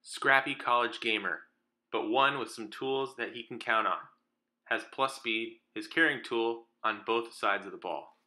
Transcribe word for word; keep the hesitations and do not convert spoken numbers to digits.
Scrappy college gamer, but one with some tools that he can count on. Has plus speed, his carrying tool on both sides of the ball.